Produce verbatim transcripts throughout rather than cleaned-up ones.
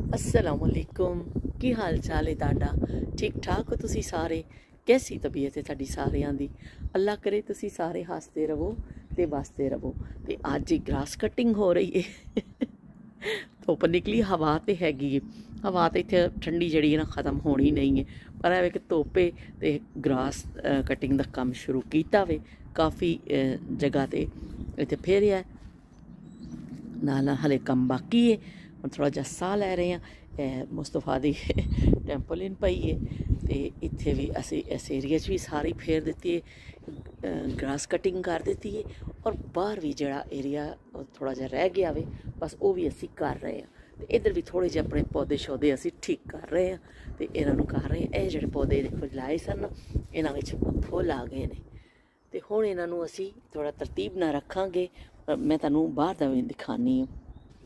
अस्सलामुअलैकुम की हाल चाल है तुहाडा ठीक ठाक हो तुसी सारे कैसी तबीयत है तुहाडी सारियां दी अल्लाह करे तुसी सारे हसते रहो ते बसते रहो ते अज ग्रास कटिंग हो रही है धुप निकली हवा तो हैगी है हवा तो इत्थे ठंडी जड़ी ना ख़त्म होनी नहीं है पर है कि धुप है तो ग्रास कटिंग का काम शुरू किया वे काफ़ी जगह ते इत्थे फेरिया नाल हले कम बाकी है हम थोड़ा जहा साह लै रहे हैं मुस्तफा दी टैंपोलिन पई है तो इत्थे भी असी इस एरिया भी सारी फेर दी है ग्रास कटिंग कर दी है और बाहर भी जड़ा एरिया थोड़ा जहा रह गया वे बस वो भी असी कर रहे हैं तो इधर भी थोड़े जे अपने पौधे शौधे असी ठीक कर रहे हैं तो इन्हों कर रहे हैं ये जोड़े पौधे देखो लाए सन इन्हों फुल आ गए हैं तो हुण इन्हों असी थोड़ा तरतीब ना रखांगे मैं तुहानूं बाहर दा भी दिखानी हूँ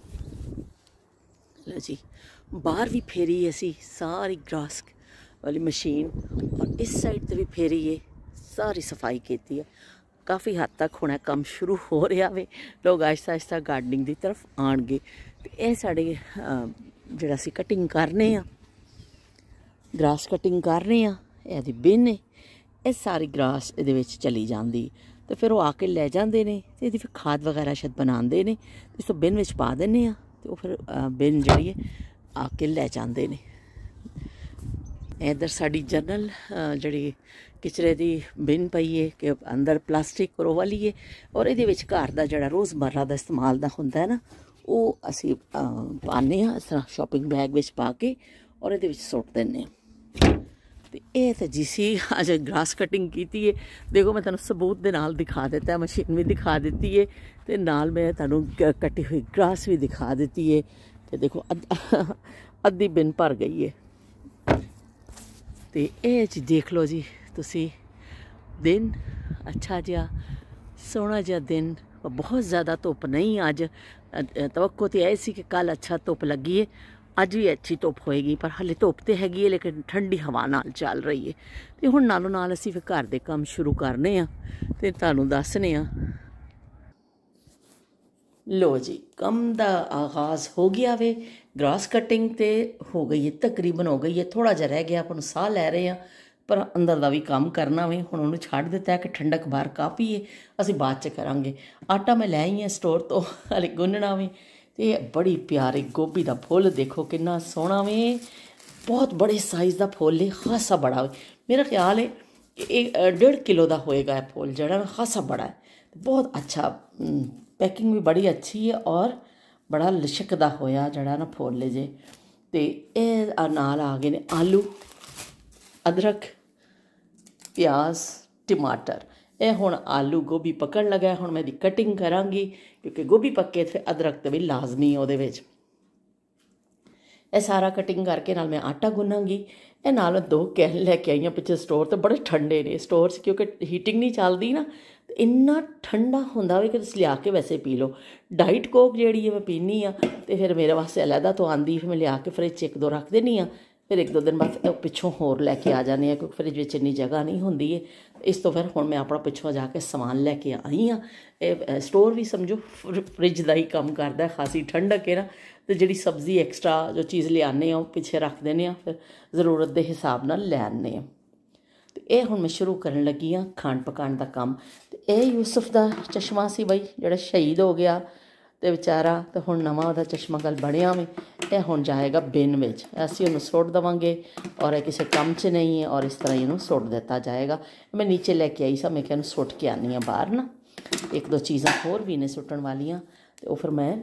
लो जी बाहर भी फेरी असी सारी ग्रास वाली मशीन और इस साइड तो भी फेरी है सारी सफाई की है काफ़ी हद तक होना काम शुरू हो रहा वे लोग आहिस्ता आहिस्ता गार्डनिंग की तरफ आएंगे तो यह साढ़े जोड़ा असी कटिंग करने ग्रास कटिंग करने यदि बिन है यह सारी ग्रास ये चली जाती तो फिर वो आके लै जाते हैं तो यदि फिर खाद वगैरह शायद बनाते हैं तो इस बिन में पा दें तो फिर बिन जी है आके लै जाते हैं इधर साड़ी जनरल जी किचरे की बिन पई है कि अंदर प्लास्टिक और वाली है और ये घर का जोड़ा रोज़मर्रा का इस्तेमाल का होंगे है ना वो असी पाने इस तरह शॉपिंग बैग में पा के और ये सुट दें तो ये तो जिसी अज ग्रास कटिंग की है देखो मैं तुहानूं सबूत दे नाल दिखा दिता है मशीन भी दिखा दी है तो नाल मैं तुहानूं कटी हुई ग्रास भी दिखा दी है तो देखो अद अद्धी बिन भर गई है तो ये चीज़ देख लो जी तुसी दिन अच्छा जहा सोहना जहा दिन बहुत ज़्यादा धुप नहीं अज तवक्को तो यह सी कि कल अच्छा धुप लगी है अज भी अच्छी धुप होएगी पर हले धुप तो हैगी है लेकिन ठंडी हवा नाल चल रही है तो हुण नालों नाल असीं फिर घर दे काम शुरू करने आ ते तुहानूं दसने आ लो जी कम का आगाज़ हो गया वे ग्रास कटिंग तो हो गई है तकरीबन हो गई है थोड़ा जहा रह गया अपन साह लै रहे हैं पर अंदर का भी काम करना वे हुण उन्होंने छड्ड दिता है कि ठंडक बाहर काफ़ी है असीं बाद च करांगे आटा मैं लै आई है स्टोर तो हले गुन्नना वे तो बड़ी प्यारी गोभी का फुल देखो कितना सोहना वे बहुत बड़े साइज़ का फुल है खासा बड़ा वे मेरा ख्याल है कि डेढ़ किलो का होएगा फुल जड़ा ना खासा बड़ा है बहुत अच्छा पैकिंग भी बड़ी अच्छी है और बड़ा लिशकदा होया जड़ा ना फुल जे तो ये नाल आ गए ने आलू अदरक प्याज टमाटर ये हुण आलू गोभी पकड़ लगा हुण मैं दी कटिंग करांगी क्योंकि गोभी पक्के थे अदरक तो भी लाजमी है उहदे विच यह सारा कटिंग करके नाल मैं आटा गुनांगी ये नाल दो कैन लैके आई पिछले स्टोर तो बड़े ठंडे ने स्टोर से क्योंकि हीटिंग नहीं चलती ना तो इन्ना ठंडा होंदा वे कि तुसीं लिया के वैसे पी लो डाइट कोक जिहड़ी है मैं पीनी आ तो फिर मेरे वास्ते अलहदा तो आंदी फिर मैं लिया के फ्रिज एक दो रख देनी आ फिर एक दो दिन बाद पिछों होर लैके आ जाने हैं क्योंकि फ्रिज में इन्नी जगह नहीं होंदी है इस तो फिर हुण मैं अपना पिछों जाके समान लैके आई हाँ स्टोर भी समझो फ्रिज का ही काम करता है खासी ठंडक है ना तो जी सब्जी एक्सट्रा जो चीज़ लियाने वो पिछे रख देने फिर जरूरत के हिसाब नाल लै आने तो यह हुण मैं शुरू करन लगी हाँ खाण पकाण का काम तो यह यूसुफ का चश्मा सी बई जिहड़ा शहीद हो गया तो बेचारा तो हुण नवां उहदा चश्मा कल बनिया वे यह हुण जाएगा बिन विच असीं उहनूं सुट देवांगे और किसी काम च नहीं है और इस तरह इहनूं सुट दिता जाएगा मैं नीचे लैके आई सा मैं क्या सुट के आनी हाँ बाहर ना एक दो चीज़ां होर भी ने सुटण वालियां तो फिर मैं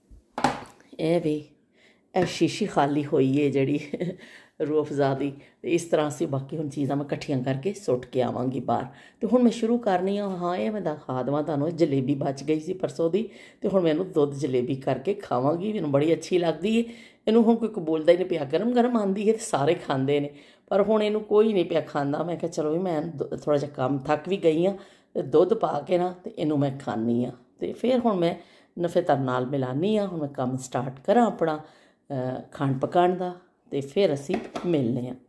ए वे ए शीशी खाली हुई है जी रूह अफ़ज़ा दी तो इस तरह से बाकी हुण चीज़ां मैं कट्ठियां करके सुट के आवांगी बाहर तो हुण मैं शुरू करनी हाँ हाँ ये मैं दिखा देवां तुहानूं जलेबी बच गई सी परसों दी तो हुण मैं इहनूं दुध जलेबी करके खावांगी मैनूं बड़ी अच्छी लगदी है इहनूं हुण कोई बोलदा ही नहीं पिया गर्म गर्म आंदी है तो सारे खांदे ने पर हुण इहनूं कोई नहीं पिया खांदा मैं कहा चलो भी मैं थोड़ा जिहा काम थक भी गई हाँ तो दुध पा के ना तो इहनूं मैं खानी हाँ तो फिर हुण मैं नफे तर नाल मिलानी हाँ हुण मैं काम स्टार्ट करा अपना खाण पकाण का तो फिर असी मिलने हैं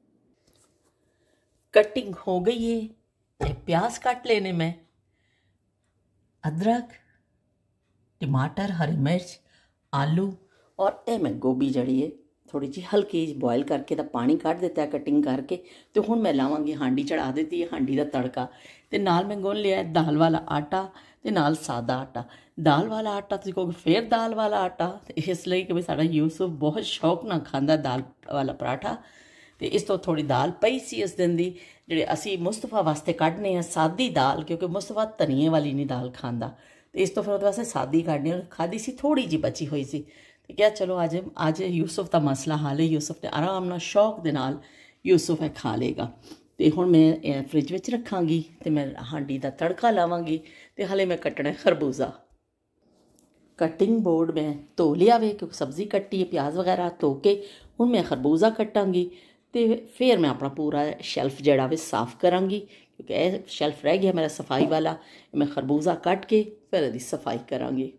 कटिंग हो गई है प्याज काट लेने मैं अदरक टमाटर हरी मिर्च आलू और ये मैं गोभी जड़ी है थोड़ी जी हल्की बॉयल करके तो पानी कढ़ दिता है कटिंग करके। तो हुण मैं लावांगी हांडी चढ़ा दी है, हांडी का तड़का। तो नाल मैं गुन लिया दाल वाला आटा ते नाल सादा आटा। दाल वाला आटा तुसीं कहोगे फिर दाल वाला आटा, इसलिए कि भी साडा यूसुफ बहुत शौक नाल खांदा दाल वाला पराठा। तो इस तो थोड़ी दाल पई सी इस दिन दी, जिहड़े असीं मुस्तफा वास्ते कढ़ने आ सादी दाल, क्योंकि मुस्तफा धनिए वाली नहीं दाल खांदा। तो इस तो फिर उहदे वास्ते सादी कढ़नी, खाधी सी थोड़ी जी बची हुई सी। तो क्या चलो अज अज यूसुफ का मसला हाल है, यूसुफ ने आराम नाल शौक दे नाल यूसुफ है खा लेगा। तो हुण मैं फ्रिज विच रखांगी तो मैं हांडी का तड़का लावांगी। तो हले मैं कट्टना खरबूजा। कटिंग बोर्ड मैं धो लिया वे, क्योंकि सब्ज़ी कट्टी है प्याज वगैरह धो के। हुण मैं खरबूजा कट्टांगी तो फिर मैं अपना पूरा शैल्फ जड़ा वे साफ़ करांगी, क्योंकि यह शैल्फ रह गया मेरा सफाई वाला। मैं खरबूजा कट के फिर इसकी सफाई करांगी।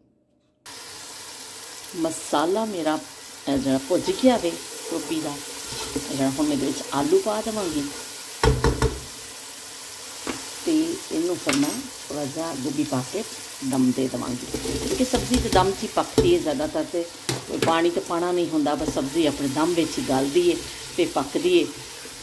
मसाला मेरा जरा भुज गया वे गोभी का, जरा हुण मैं इहदे विच आलू पा देवांगी। तो इनू फिर मैं थोड़ा जहा गोभी पा के दम दे देवांगी, क्योंकि सब्ज़ी तो दम च ही पकती है ज़्यादातर। तो कोई पानी तो पाना नहीं होंदा, बस सब्ज़ी अपने दम विच ही गलदी है तो पकदी है।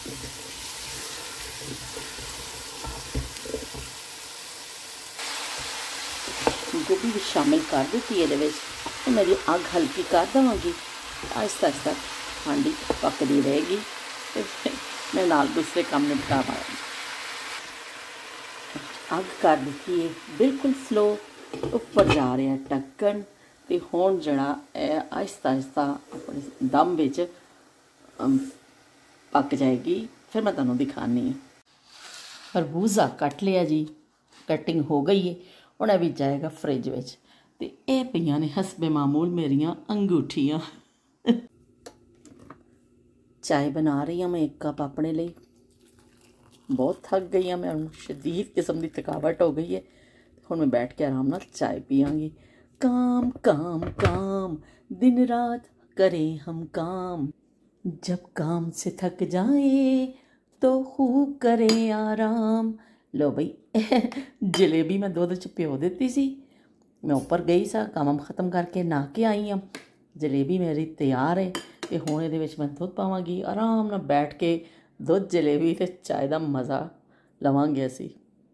गोभी भी शामिल कर दी ये, मेरी अग हल्की कर देवांगी। आहिस्ता आहिस्ता हांडी पकदी रहेगी तो मैं नाल दूसरे काम निपटा पाऊँगी। अग कर दी है बिल्कुल स्लो, उपर जा रहा है ढक्कन। तो हुण जड़ा आहिस्ता आहिस्ता अपने दम विच पक जाएगी। फिर मैं तुहानूं दिखानी है। खरबूजा कट लिया जी, कटिंग हो गई है। हुण ये भी जाएगा फ्रिज विच। तो ये पईयां ने हसबे मामूल मेरियां अंगूठियां। चाय बना रही हूँ मैं एक कप अपने लिए। बहुत थक गई हाँ मैं, शदीद किस्म की थकावट हो गई है। हुण मैं बैठ के आराम नाल चाय पियांगी। काम काम काम दिन रात करें हम काम, जब काम से थक जाए तो खूब करें आराम। लो बई जलेबी मैं दुध च प्यो दी सी। मैं उपर गई सा काम खत्म करके नहा के आई हाँ। जलेबी मेरी तैयार है तो हुण इहदे विच मैं दुध पावांगी। आराम नाल बैठ के दुध जलेबी ते चाय का मज़ा लवांगे असी।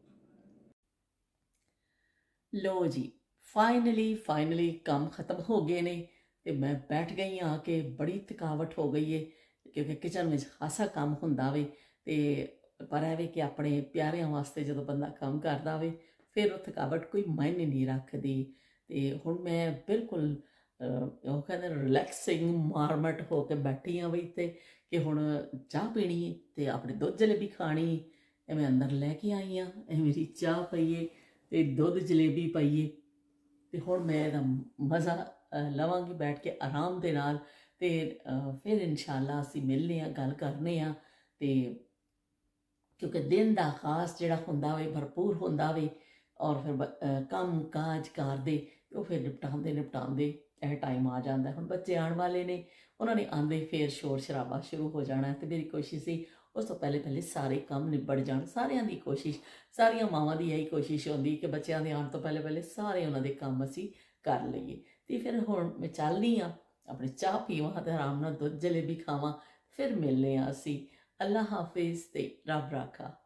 लो जी फाइनली फाइनली काम खत्म हो गए ने तो मैं बैठ गई हाँ आके। बड़ी थकावट हो गई है, क्योंकि किचन में खासा काम हुंदा वे। तो पर है कि अपने प्यारिਆਂ वास्ते जो बंदा काम करता वे फिर वो थकावट कोई मायने नहीं रखती। तो हुण मैं बिल्कुल वो कहते रिलैक्सिंग मारमट होकर बैठी हाँ बई ते कि हुण चाह पीनी है तो अपनी दुध जलेबी खानी है। मैं अंदर लैके आई हाँ, ये मेरी चाह पई है तो दुध जलेबी पई है। तो हुण मैं इहदा मज़ा लवांगी बैठ के आराम दे नाल। ते फिर इंशाअल्लाह असीं मिलने आ, गल करने आ। ते क्योंकि दिन का खास जिहड़ा हुंदा वे भरपूर हुंदा वे, और फिर काम काज करदे तो फिर निपटांदे निपटांदे यह टाइम आ जाता है। हुण बच्चे आने वाले ने, उन्होंने आंदे फिर शोर शराबा शुरू हो जाना है। तो मेरी कोशिश सी उस तो पहले पहले सारे काम निबड़ जाण। सारियां दी कोशिश, सारियां मावां दी यही कोशिश होंदी कि बच्चों के आने तो पहले पहले सारे उन्होंने काम असीं कर लईए। तो फिर हुण मैं चलनी हाँ, अपनी चाह पीवां ते आराम नाल दुध जलेबी खावां। फिर मिलने असीं। अल्लाह हाफिज़ ते रब राखा।